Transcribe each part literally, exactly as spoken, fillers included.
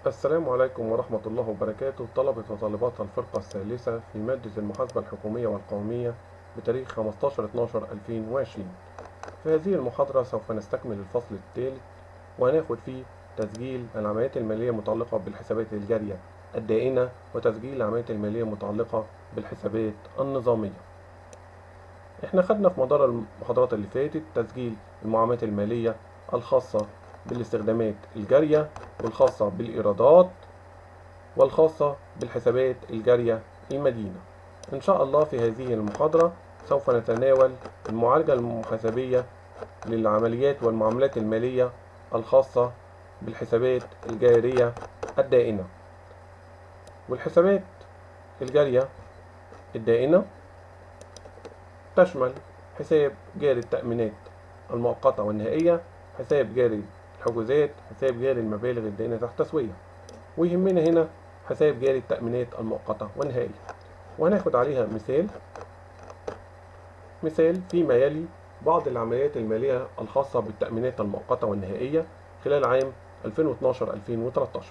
السلام عليكم ورحمة الله وبركاته. طلبة وطالبات الفرقة الثالثة في مادة المحاسبة الحكومية والقومية بتاريخ خمستاشر اتناشر ألفين وعشرين. في هذه المحاضرة سوف نستكمل الفصل الثالث وهناخد فيه تسجيل العمليات المالية المتعلقة بالحسابات الجارية الدائنة وتسجيل العمليات المالية المتعلقة بالحسابات النظامية. احنا خدنا في مدار المحاضرات اللي فاتت تسجيل المعاملات المالية الخاصة بالاستخدامات الجارية والخاصة بالإيرادات والخاصة بالحسابات الجارية المدينة. إن شاء الله في هذه المحاضرة سوف نتناول المعالجة المحاسبية للعمليات والمعاملات المالية الخاصة بالحسابات الجارية الدائنة. والحسابات الجارية الدائنة تشمل حساب جاري التأمينات المؤقتة والنهائية، حساب جاري الحجوزات، حساب جاري المبالغ الدائنة تحت تسوية، ويهمنا هنا حساب جاري التأمينات المؤقتة والنهائية. وهناخد عليها مثال مثال فيما يلي بعض العمليات المالية الخاصة بالتأمينات المؤقتة والنهائية خلال عام ألفين واتناشر ألفين وتلتاشر.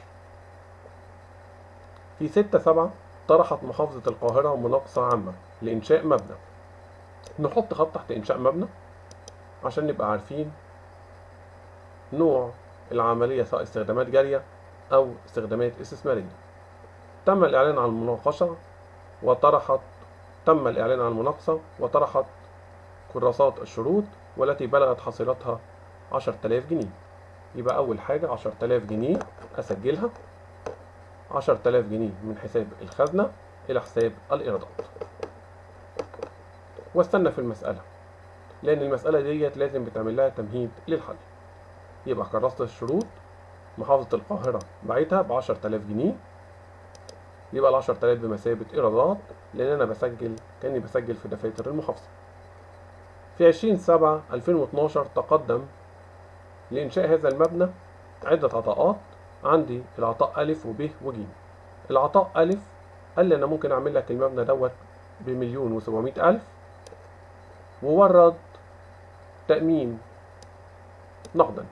في ستة سبعة طرحت محافظة القاهرة مناقصة عامة لإنشاء مبنى. نحط خط تحت إنشاء مبنى عشان نبقى عارفين نوع العملية، سواء استخدامات جارية أو استخدامات استثمارية. تم الإعلان عن المناقشة وطرحت تم الإعلان عن المناقصة وطرحت كراسات الشروط والتي بلغت حصيلتها عشرة آلاف جنيه. يبقى أول حاجة عشرة آلاف جنيه أسجلها، عشرة آلاف جنيه من حساب الخزنة إلى حساب الإيرادات، واستنى في المسألة لأن المسألة ديت لازم بتعمل لها تمهيد للحل. يبقى كراسة الشروط محافظة القاهرة باعتها ب عشرة آلاف جنيه، يبقى ال عشرة آلاف بمثابة إيرادات لأن أنا بسجل كأني بسجل في دفاتر المحافظة. في عشرين سبعة ألفين واتناشر تقدم لإنشاء هذا المبنى عدة عطاءات. عندي العطاء ألف وب وج. العطاء ألف قال لي أنا ممكن أعمل لك المبنى دوت بمليون وسبعمائة ألف وورد تأمين نقدا.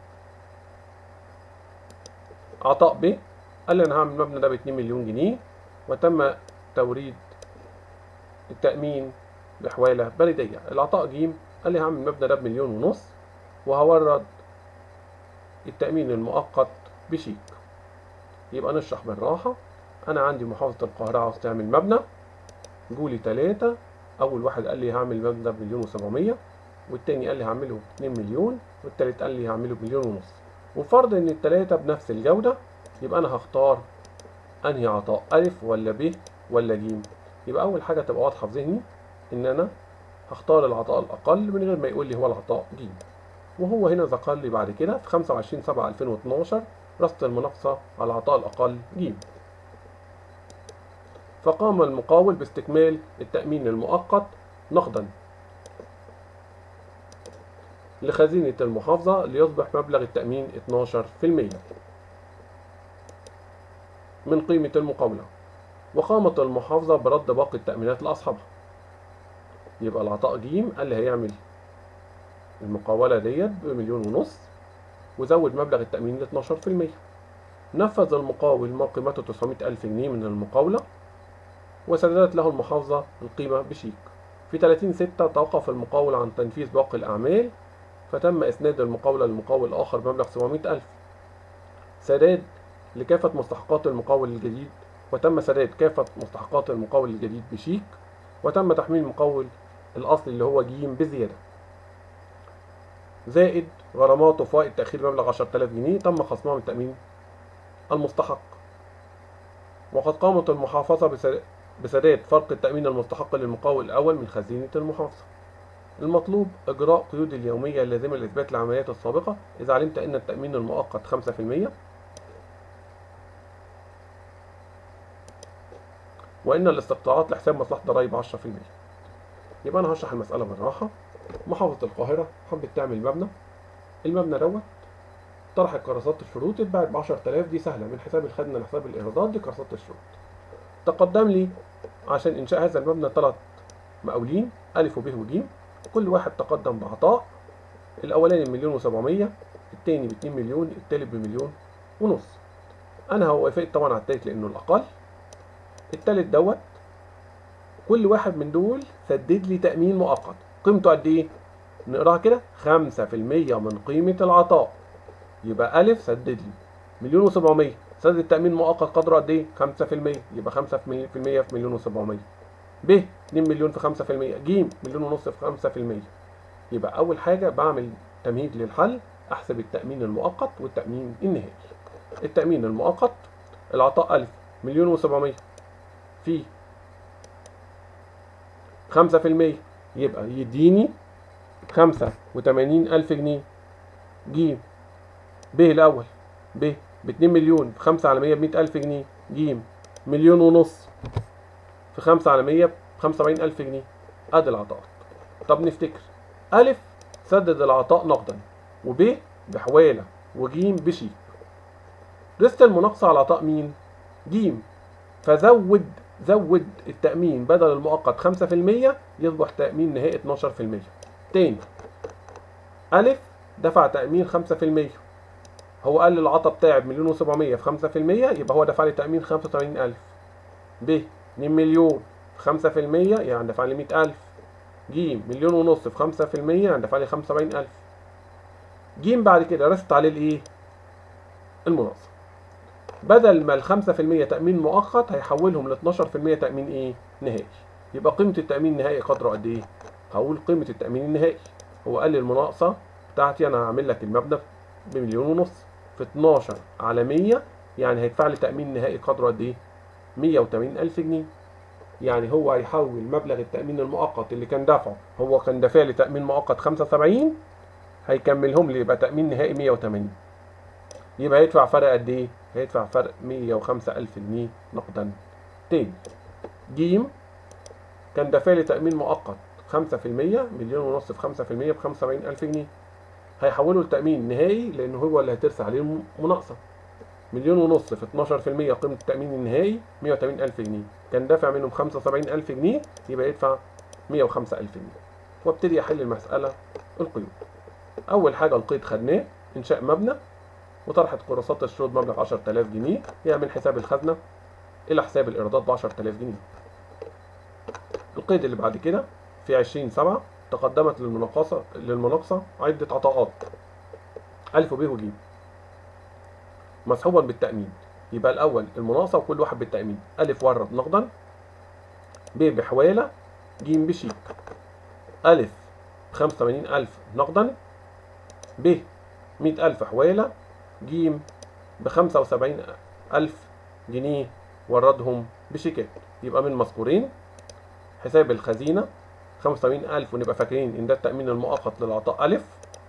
عطاء ب قال لي أنا هعمل المبنى ده باتنين مليون جنيه وتم توريد التأمين بحوالة بلدية. العطاء ج قال لي هعمل المبنى ده بمليون ونص وهورد التأمين المؤقت بشيك. يبقى نشرح بالراحة. أنا عندي محافظة القاهرة عاوز تعمل مبنى، جولي تلاتة. أول واحد قال لي هعمل المبنى ده بمليون وسبعمية، والتاني قال لي هعمله اتنين مليون، والتالت قال لي هعمله بمليون ونص. وفرض إن التلاتة بنفس الجودة يبقى أنا هختار أنهي عطاء، ألف ولا ب ولا ج. يبقى أول حاجة تبقى واضحة في ذهني إن أنا هختار العطاء الأقل من غير ما يقول لي هو العطاء ج. وهو هنا ذكر لي بعد كده في خمسة وعشرين سبعة ألفين واتناشر رصد المناقصة على العطاء الأقل ج. فقام المقاول باستكمال التأمين المؤقت نقدا لخزينة المحافظة ليصبح مبلغ التأمين اتناشر بالمية من قيمة المقاولة، وقامت المحافظة برد باقي التأمينات لأصحابها. يبقى العطاء ج قال لي هيعمل المقاولة ديت بمليون ونص وزود مبلغ التأمين ل اتناشر بالمية. نفذ المقاول ما قيمته تسعمائة ألف جنيه من المقاولة وسددت له المحافظة القيمة بشيك. في ثلاثين ستة توقف المقاول عن تنفيذ باقي الأعمال فتم إسناد المقاولة للمقاول الآخر بمبلغ سبعمائة ألف سداد لكافة مستحقات المقاول الجديد، وتم سداد كافة مستحقات المقاول الجديد بشيك، وتم تحميل المقاول الأصلي اللي هو ج بزيادة زائد غرامات وفوائد تأخير مبلغ عشرة آلاف جنيه تم خصمها من التأمين المستحق. وقد قامت المحافظة بسداد فرق التأمين المستحق للمقاول الأول من خزينة المحافظة. المطلوب إجراء قيود اليومية اللازمة لإثبات العمليات السابقة إذا علمت أن التأمين المؤقت خمسة بالمية وإن الاستقطاعات لحساب مصلحة ضرائب عشرة بالمية. يبقى أنا هشرح المسألة بالراحة. محافظة القاهرة حبت تعمل مبنى، المبنى دوت طرحت كراسات الشروط اتباعت ب عشرة آلاف، دي سهلة من حساب الخزنة لحساب الإيرادات، دي كراسات الشروط. تقدم لي عشان إنشاء هذا المبنى ثلاث مقاولين ألف وب وج، كل واحد تقدم بعطاء. الأولاني بمليون وسبعمية، التاني باتنين مليون، التالت بمليون ونص. انا وافقت طبعا على التالت لانه الاقل. التالت دوت كل واحد من دول سدد لي تأمين مؤقت، قيمته قد ايه؟ نقراها كده، خمسة في المية من قيمة العطاء. يبقى ألف سدد لي مليون وسبعمية، سدد تأمين مؤقت قدره قد ايه؟ خمسة في المية، يبقى خمسة في المية في مليون وسبعمية. ب اتنين مليون في خمسة في المية، ج مليون ونص في خمسة في المية. يبقى أول حاجة بعمل تمهيد للحل، أحسب التأمين المؤقت والتأمين النهائي. التأمين المؤقت العطاء ألف مليون وسبعمية في خمسة في المية، يبقى يديني خمسة وتمانين ألف جنيه. ج ب الأول، ب باتنين مليون في خمسة على مية بمية ألف جنيه. ج مليون ونص في خمسة على مية بخمسة وسبعين ألف جنيه. أدي العطاءات. طب نفتكر، ألف سدد العطاء نقدا، وب بحوالة، وج بشيك. رست المناقصة على عطاء مين؟ ج. فزود زود التأمين بدل المؤقت خمسة في المية يصبح تأمين نهائي اتناشر في المية. تاني، ألف دفع تأمين خمسة في المية، هو قال لي العطاء بتاعي بمليون وسبعمية في خمسة في المية، يبقى هو دفع لي تأمين خمسة وتمانين ألف. ب اتنين مليون في خمسة في المية يعني دفع لي مية ألف. ج مليون ونص في خمسة في المية يعني دفع لي خمسة وسبعين ألف. ج بعد كده رست عليه الايه؟ المناقصة. بدل ما ال خمسة في المية تأمين مؤقت هيحولهم ل اتناشر في المية تأمين ايه؟ نهائي. يبقى قيمة التأمين النهائي قدره قد ايه؟ هقول قيمة التأمين النهائي. هو قال لي المناقصة بتاعتي انا هعمل لك المبنى بمليون ونص، في اتناشر على مية يعني هيدفع لي تأمين نهائي قدره قد ايه؟ مية وتمانين ألف جنيه. يعني هو هيحول مبلغ التأمين المؤقت اللي كان دافعه، هو كان دافع لي تأمين مؤقت خمسة وسبعين، هيكملهم لي يبقى تأمين نهائي مية وتمانين. يبقى هيدفع فرق قد ايه؟ هيدفع فرق مية وخمسة ألف جنيه نقدا. تاني، ج كان دافع لي تأمين مؤقت خمسة في المية، مليون ونص في خمسة في المية بخمسة وسبعين ألف جنيه. هيحوله لتأمين نهائي لأنه هو اللي هترسى عليه المناقصة. مليون ونص في اتناشر في المية قيمة التأمين النهائي مية وتمانين ألف جنيه، كان دافع منهم خمسة وسبعين ألف جنيه، يبقى يدفع مية وخمسة ألف جنيه. وابتدي أحل المسألة القيود. أول حاجة القيد خدناه، إنشاء مبنى وطرح كورسات الشروط مبلغ عشرة آلاف جنيه، هي من حساب الخزنة إلى حساب الإيرادات ب عشرة آلاف جنيه. القيد اللي بعد كده في عشرين سبعة تقدمت للمناقصة للمناقصة عدة عطاءات ألف وب وج مسحوبا بالتأمين. يبقى الأول المناقصة وكل واحد بالتأمين. ألف ورد نقدا، ب بحوالة، ج بشيك. ألف خمسة وتمانين ألف نقدا، ب مية ألف حوالة، ج بخمسة وسبعين ألف جنيه وردهم بشيكات. يبقى من مذكورين حساب الخزينة خمسة وسبعين ألف، ونبقى فاكرين إن ده التأمين المؤقت للعطاء ألف.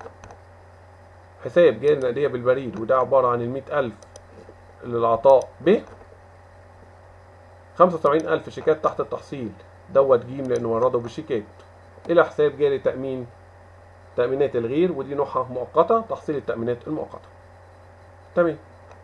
حساب جاري نقدية بالبريد وده عبارة عن المية ألف للعطاء ب. خمسة وسبعين ألف شيكات تحت التحصيل دوت ج لأنه ورده بشيكات، إلى حساب جاري تأمين تأمينات الغير ودي نوعها مؤقتة، تحصيل التأمينات المؤقتة. تمام.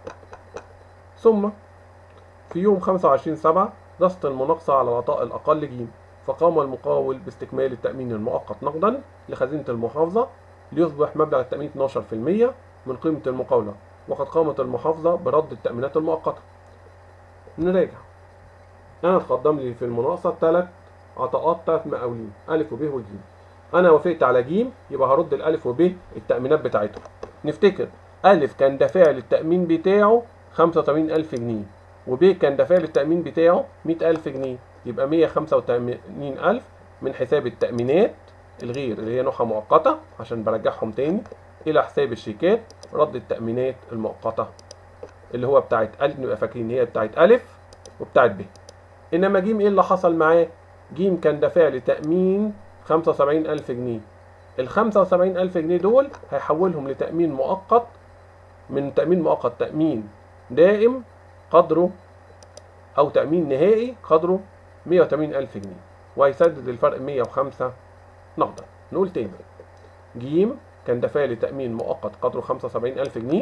ثم في يوم خمسة وعشرين سبعة رصد المناقصة على العطاء الأقل ج، فقام المقاول باستكمال التأمين المؤقت نقدا لخزينة المحافظة ليصبح مبلغ التأمين اتناشر في المية من قيمة المقاولة، وقد قامت المحافظة برد التأمينات المؤقتة. نراجع. أنا اتقدم لي في المناقصة ثلاث عطاءات ثلاث مقاولين ألف وب وج. أنا وافقت على ج، يبقى هرد الألف وب التأمينات بتاعتهم. نفتكر ألف كان دافع للتأمين بتاعه خمسة وتمانين ألف جنيه، وب كان دافع للتأمين بتاعه مية ألف جنيه، يبقى مية وخمسة وتمانين ألف من حساب التأمينات الغير اللي هي نوعها مؤقتة عشان برجعهم تاني إلى حساب الشيكات رد التأمينات المؤقتة اللي هو بتاعت ألف. نبقى فاكرين هي بتاعت ألف وبتاعت ب. إنما ج إيه اللي حصل معاه؟ ج كان دافع لي تأمين خمسة وسبعين ألف جنيه. ال خمسة وسبعين ألف جنيه دول هيحولهم لتأمين مؤقت، من تأمين مؤقت تأمين دائم قدره أو تأمين نهائي قدره مية وتمانين ألف جنيه، وهيسدد الفرق مية وخمسة نقدا. نقول تاني، ج كان دافع لي تأمين مؤقت قدره خمسة وسبعين ألف جنيه،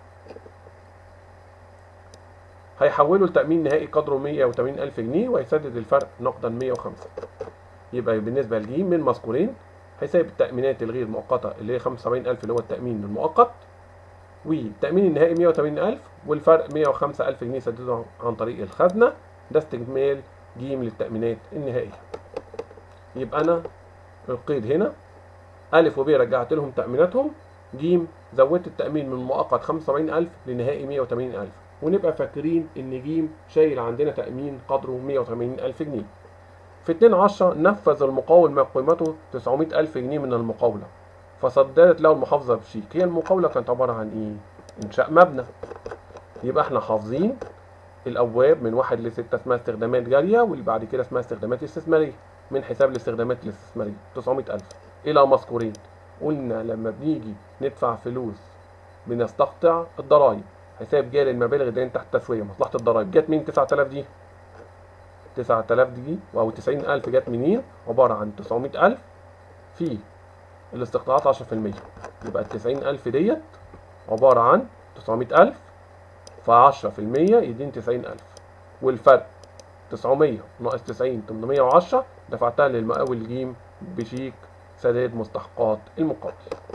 هيحوله لتأمين نهائي قدره مية وتمانين ألف جنيه وهيسدد الفرق نقدا مية وخمسة. يبقى بالنسبة لج من مذكورين حساب التأمينات الغير مؤقتة اللي هي خمسة وسبعين ألف اللي هو التأمين المؤقت، والتأمين النهائي مية وتمانين ألف، والفرق مية وخمسة ألف جنيه سددوا عن طريق الخزنة. ده استكمال ج للتأمينات النهائية. يبقى أنا القيد هنا أ وب رجعت لهم تأميناتهم، ج زودت التأمين من مؤقت خمسة وسبعين ألف لنهائي مية وتمانين ألف، ونبقى فاكرين إن ج شايل عندنا تأمين قدره مية وتمانين ألف جنيه. في اتنين عشرة نفذ المقاول ما قيمته تسعمية ألف جنيه من المقاولة، فصدرت له المحافظة بشيك. هي المقاولة كانت عبارة عن إيه؟ إنشاء مبنى. يبقى إحنا حافظين الأبواب من واحد لستة اسمها استخدامات جارية، واللي بعد كده اسمها استخدامات استثمارية من حساب الاستخدامات الاستثمارية تسعمية ألف إلى مذكورين. قلنا لما بنيجي ندفع فلوس بنستقطع الضرايب، حساب جاري المبالغ الدائنة تحت التسوية مصلحة الضرايب. جت من تسعة آلاف دي؟ تسعة آلاف دي أو تسعين ألف جت منين؟ عبارة عن تسعمية ألف في الاستقطاعات عشرة في المية، يبقى التسعين ألف ديت عبارة عن تسعمية ألف في عشرة في المية يديني تسعين ألف، والفرق تسعمية ناقص تسعين تمنمية وعشرة دفعتها للمقاول ج بشيك سداد مستحقات المقاول.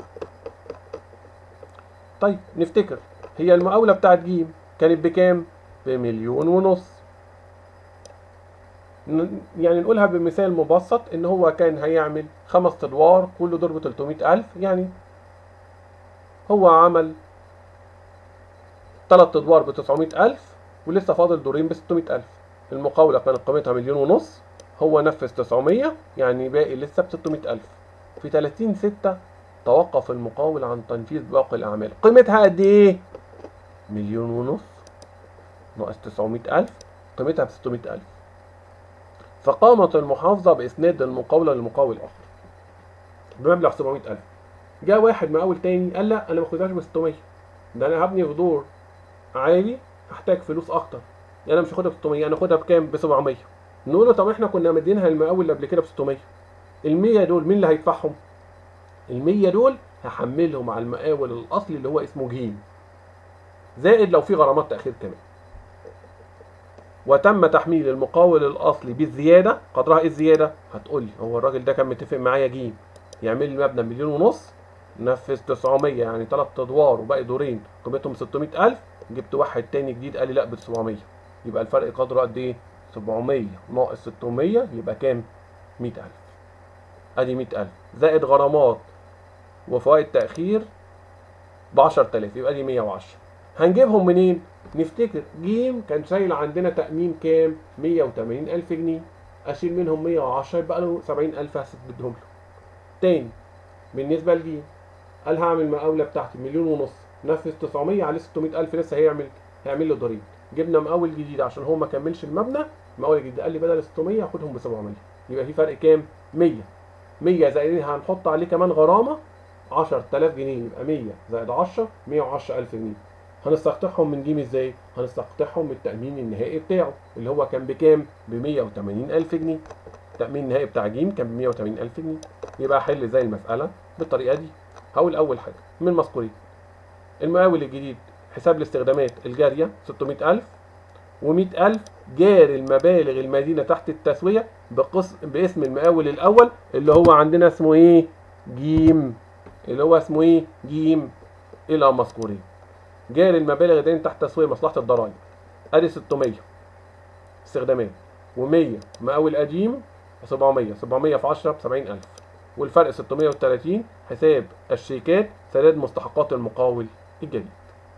طيب نفتكر هي المقاولة بتاعت ج كانت بكام؟ بمليون ونص. يعني نقولها بمثال مبسط ان هو كان هيعمل خمس ادوار كل دور ب تلتمية ألف، يعني هو عمل تلات ادوار ب تسعمية ألف ولسه فاضل دورين ب ستمية ألف. المقاولة كانت قيمتها مليون ونص، هو نفذ تسعمية، يعني باقي لسه ب ستمية ألف. في تلاتين ستة توقف المقاول عن تنفيذ باقي الأعمال. قيمتها قد إيه؟ مليون ونص ناقص تسعمية ألف، قيمتها ب ستمية ألف. فقامت المحافظة بإسناد المقاولة لمقاول آخر بمبلغ سبعمية ألف. جاء واحد مقاول تاني قال لا أنا ما باخدهاش ب ستمية، ده أنا هبني في دور عالي هحتاج فلوس أكتر، يعني أنا مش هاخدها ب ستمية، أنا هاخدها بكام؟ ب سبعمية. نقول له طب إحنا كنا مدينها للمقاول اللي قبل كده ب ستمية، ال مية دول مين اللي هيدفعهم؟ ال مية دول هحملهم على المقاول الأصلي اللي هو اسمه ج، زائد لو في غرامات تأخير كمان. وتم تحميل المقاول الاصلي بالزياده. قدرها ايه الزياده؟ هتقولي هو الراجل ده كان متفق معايا ج يعمل لي مبنى مليون ونص، نفذ تسعمية يعني تلات ادوار وباقي دورين قيمتهم ستمية ألف، جبت واحد تاني جديد قال لي لا ب سبعمية، يبقى الفرق قدره قد ايه؟ سبعمية ناقص ستمية يبقى كام؟ مية ألف. ادي مية ألف زائد غرامات وفوائد تاخير ب عشرة آلاف، يبقى دي مية وعشرة. هنجيبهم منين؟ نفتكر ج كان شايل عندنا تأمين كام؟ مية وتمانين ألف جنيه، أشيل منهم مية وعشرة يبقى له سبعين ألف هسددهم له. تاني بالنسبة لج قال هعمل مقاولة بتاعتي مليون ونص، نفذ تسعمية عليه ستمية ألف لسه هيعمل هيعمل له ضريبة. جبنا مقاول جديد عشان هو ما كملش المبنى، مقاول جديد قال لي بدل ستمية هاخدهم ب سبعمية، يبقى في فرق كام؟ مية. مية زائد هنحط عليه كمان غرامة عشرة آلاف جنيه، يبقى مية زائد عشرة مية وعشرة ألف جنيه. هنستقطعهم من ج ازاي؟ هنستقطعهم من التأمين النهائي بتاعه اللي هو كان بكام؟ ب مية وتمانين ألف جنيه. التأمين النهائي بتاع ج كان ب مية وتمانين ألف جنيه. يبقى احل زي المسألة بالطريقة دي. هقول أول حاجة من مذكورين المقاول الجديد حساب الاستخدامات الجارية ستمية ألف، ومية ألف جاري المبالغ المدينة تحت التسوية بقسم باسم المقاول الأول اللي هو عندنا اسمه إيه؟ ج، اللي هو اسمه إيه؟ ج إلى مذكورين. جاري المبالغ دي تحت تسوية مصلحة الضرايب ادي ستمية استخدامات، ومية مقاول قديم سبعمية، سبعمية في عشرة ب سبعين ألف، والفرق ستمية وتلاتين حساب الشيكات سداد مستحقات المقاول الجديد.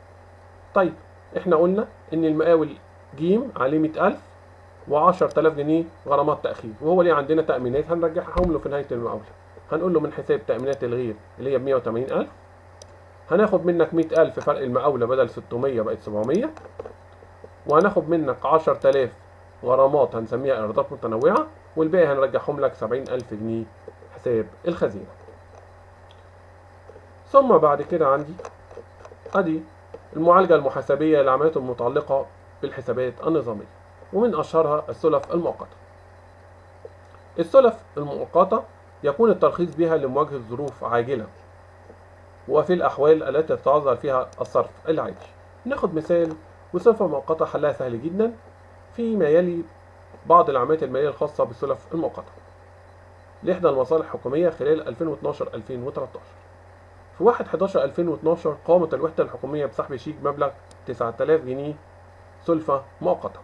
طيب احنا قلنا ان المقاول ج عليه مية ألف وعشرة آلاف جنيه غرامات تأخير، وهو ليه عندنا تأمينات هنرجعهم له في نهاية المقاولة. هنقول له من حساب تأمينات الغير اللي هي ب مية وتمانين ألف هناخد منك مية ألف فرق المقاولة بدل ستمية بقت سبعمية، وهناخد منك عشرة آلاف غرامات هنسميها إيرادات متنوعة، والباقي هنرجعهم لك سبعين ألف جنيه حساب الخزينة. ثم بعد كده عندي أدي المعالجة المحاسبية للعمليات المتعلقة بالحسابات النظامية، ومن أشهرها السلف المؤقتة. السلف المؤقتة يكون الترخيص بها لمواجهة ظروف عاجلة وفي الأحوال التي تتعذر فيها الصرف العادي. ناخد مثال وسلفة مؤقتة حلها سهل جدا فيما يلي بعض العمليات المالية الخاصة بالسلف المؤقتة لإحدى المصالح الحكومية خلال ألفين واتناشر ألفين وتلتاشر. في واحد حداشر ألفين واثناشر قامت الوحدة الحكومية بسحب شيك مبلغ تسعة آلاف جنيه سلفة مؤقتة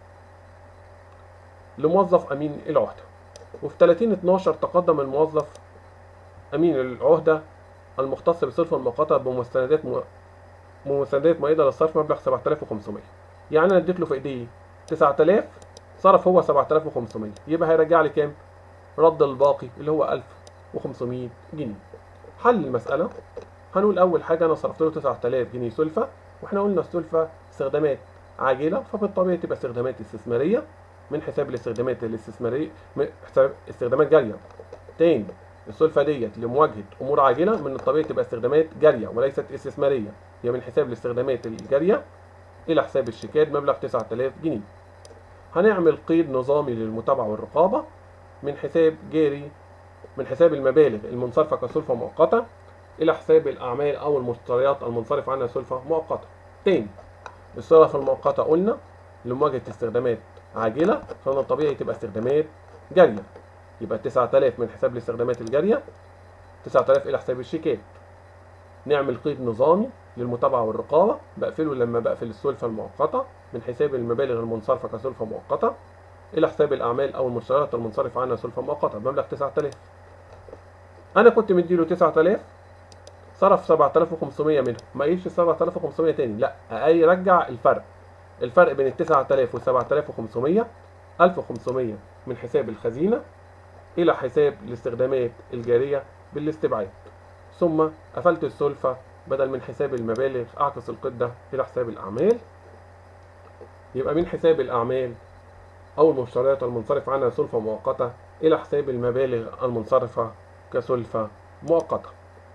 لموظف أمين العهدة. وفي ثلاثين اتناشر تقدم الموظف أمين العهدة المختص بالسلفة المؤقتة بمستندات م... بمستندات مؤيدة للصرف مبلغ سبعة آلاف وخمسمية. يعني أنا اديت له في إيديه تسعة آلاف، صرف هو سبعة آلاف وخمسمية، يبقى هيرجع لي كام؟ رد الباقي اللي هو ألف وخمسمية جنيه. حل المسألة، هنقول أول حاجة أنا صرفت له تسعة آلاف جنيه سلفة، وإحنا قلنا السلفة استخدامات عاجلة، فبالطبيعي تبقى استخدامات استثمارية من حساب الاستخدامات الاستثمارية، من حساب استخدامات جارية. تاني، السلفة ديت لمواجهة أمور عاجلة من الطبيعي تبقى استخدامات جارية وليست استثمارية، هي من حساب الاستخدامات الجارية إلى حساب الشيكات مبلغ تسعة آلاف جنيه. هنعمل قيد نظامي للمتابعة والرقابة من حساب جاري، من حساب المبالغ المنصرفة كسلفة مؤقتة إلى حساب الأعمال أو المشتريات المنصرف عنها سلفة مؤقتة. تاني، السلفة المؤقتة قلنا لمواجهة استخدامات عاجلة، فمن الطبيعي تبقى استخدامات جارية، يبقى تسعة آلاف من حساب الاستخدامات الجارية، تسعة آلاف إلى حساب الشيكات. نعمل قيد نظامي للمتابعة والرقابة، بقفله لما بقفل السلفة المؤقتة من حساب المبالغ المنصرفة كسلفة مؤقتة إلى حساب الأعمال أو المشتريات المنصرف عنها سلفة مؤقتة بمبلغ تسعة آلاف. أنا كنت مديله تسعة آلاف، صرف سبعة آلاف وخمسمية منهم، ما قيلش سبعة آلاف وخمسمية تاني، لا، أي رجع الفرق الفرق بين ال تسعة آلاف و سبعة آلاف وخمسمية، ألف وخمسمية من حساب الخزينة إلى حساب الاستخدامات الجارية بالاستبعاد، ثم قفلت السلفة بدل من حساب المبالغ أعكس القيد ده إلى حساب الأعمال، يبقى من حساب الأعمال أو المشتريات المنصرف عنها سلفة مؤقتة إلى حساب المبالغ المنصرفة كسلفة مؤقتة.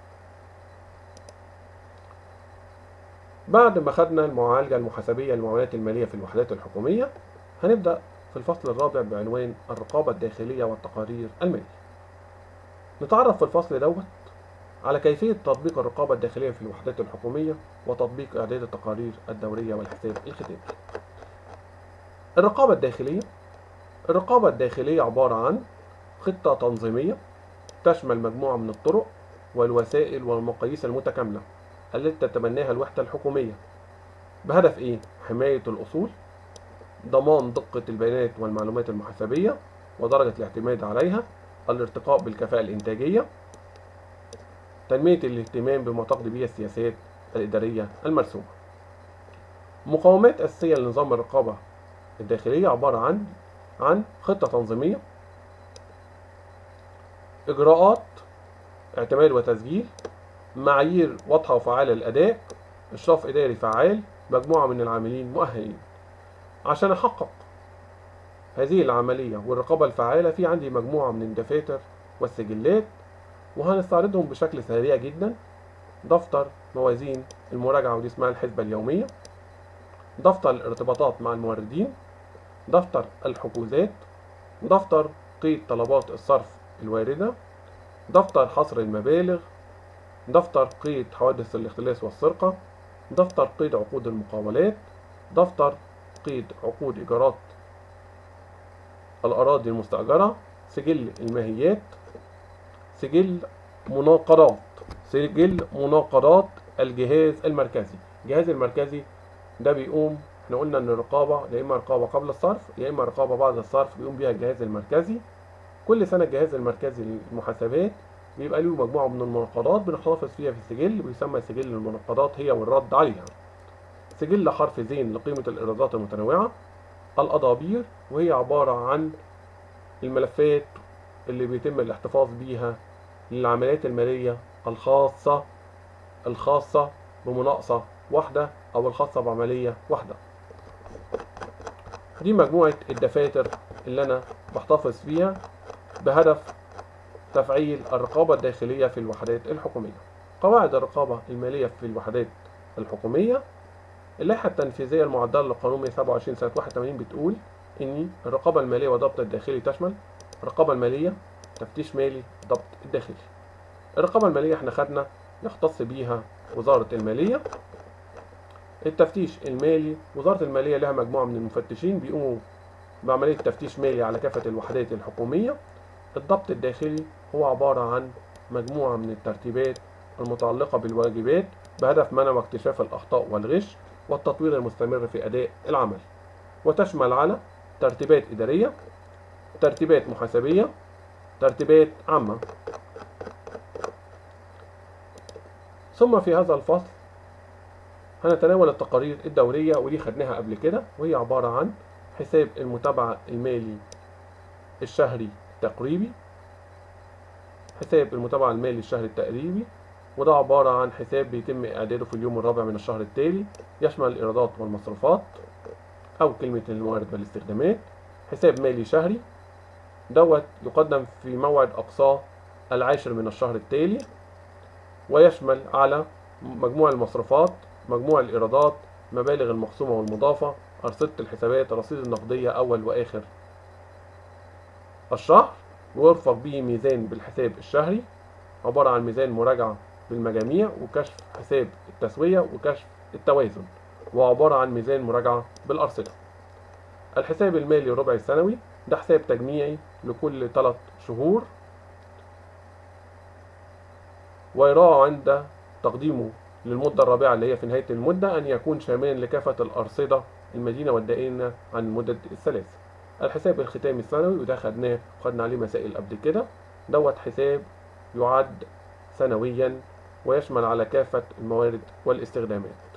بعد ما خدنا المعالجة المحاسبية للمعاملات المالية في الوحدات الحكومية، هنبدأ في الفصل الرابع بعنوان الرقابة الداخلية والتقارير المالية. نتعرف في الفصل دوت على كيفية تطبيق الرقابة الداخلية في الوحدات الحكومية وتطبيق إعداد التقارير الدورية والحساب الختامي. الرقابة الداخلية الرقابة الداخلية عبارة عن خطة تنظيمية تشمل مجموعة من الطرق والوسائل والمقاييس المتكاملة التي تتبناها الوحدة الحكومية بهدف إيه؟ حماية الأصول، ضمان دقة البيانات والمعلومات المحاسبية ودرجة الاعتماد عليها، الارتقاء بالكفاءة الإنتاجية، تنمية الاهتمام بما تقضي به السياسات الإدارية المرسومة. مقومات أساسية لنظام الرقابة الداخلية عبارة عن عن خطة تنظيمية، إجراءات اعتماد وتسجيل، معايير واضحة وفعالة للأداء، إشراف إداري فعال، مجموعة من العاملين مؤهلين. عشان أحقق هذه العملية والرقابة الفعالة في عندي مجموعة من الدفاتر والسجلات، وهنستعرضهم بشكل سريع جدا. دفتر موازين المراجعة ودي اسمها الحسبة اليومية، دفتر الارتباطات مع الموردين، دفتر الحجوزات، دفتر قيد طلبات الصرف الواردة، دفتر حصر المبالغ، دفتر قيد حوادث الاختلاس والسرقة، دفتر قيد عقود المقاولات، دفتر قيد عقود إيجارات الأراضي المستأجرة، سجل الماهيات، سجل مناقضات سجل مناقضات الجهاز المركزي. الجهاز المركزي ده بيقوم، احنا قلنا ان الرقابة يا اما رقابة قبل الصرف يا اما رقابة بعد الصرف بيقوم بيها الجهاز المركزي. كل سنة الجهاز المركزي للمحاسبات بيبقى له مجموعة من المناقضات بنحتفظ فيها في السجل، بيسمى سجل المناقضات هي والرد عليها. سجل حرف زين لقيمة الإيرادات المتنوعة، الأضابير وهي عبارة عن الملفات اللي بيتم الاحتفاظ بيها للعمليات المالية الخاصة الخاصة بمناقصة واحدة أو الخاصة بعملية واحدة. دي مجموعة الدفاتر اللي أنا بحتفظ فيها بهدف تفعيل الرقابة الداخلية في الوحدات الحكومية. قواعد الرقابة المالية في الوحدات الحكومية، اللائحة التنفيذية المعدلة للقانون مئة وسبعة وعشرين سنة واحد وثمانين بتقول إن الرقابة المالية والضبط الداخلي تشمل الرقابة المالية، تفتيش مالي، ضبط الداخلي. الرقابة المالية احنا خدنا يختص بيها وزارة المالية. التفتيش المالي، وزارة المالية لها مجموعة من المفتشين بيقوموا بعملية تفتيش مالي على كافة الوحدات الحكومية. الضبط الداخلي هو عبارة عن مجموعة من الترتيبات المتعلقة بالواجبات بهدف منع واكتشاف الأخطاء والغش والتطوير المستمر في أداء العمل، وتشمل على ترتيبات إدارية، ترتيبات محاسبية، ترتيبات عامة. ثم في هذا الفصل هنتناول التقارير الدورية، ودي خدناها قبل كده، وهي عبارة عن حساب المتابعة المالي الشهري التقريبي، حساب المتابعة المالي الشهري التقريبي، وده عبارة عن حساب بيتم إعداده في اليوم الرابع من الشهر التالي، يشمل الإيرادات والمصروفات أو كلمة الموارد والاستخدامات. حساب مالي شهري دوت يقدم في موعد أقصاه العاشر من الشهر التالي، ويشمل على مجموع المصروفات، مجموع الإيرادات، مبالغ المخصومة والمضافة، أرصدة الحسابات، رصيد النقدية أول وآخر الشهر، ويرفق به ميزان بالحساب الشهري عبارة عن ميزان مراجعة بالمجاميع، وكشف حساب التسوية، وكشف التوازن، وعبارة عن ميزان مراجعة بالأرصدة. الحساب المالي الربع السنوي ده حساب تجميعي لكل ثلاث شهور، ويراعى عند تقديمه للمدة الرابعة اللي هي في نهاية المدة أن يكون شاملا لكافة الأرصدة المدينة والدائنة عن المدة الثلاثة. الحساب الختامي السنوي وده خدناه وخدنا عليه مسائل قبل كده، دوت حساب يعد سنويا ويشمل على كافة الموارد والاستخدامات.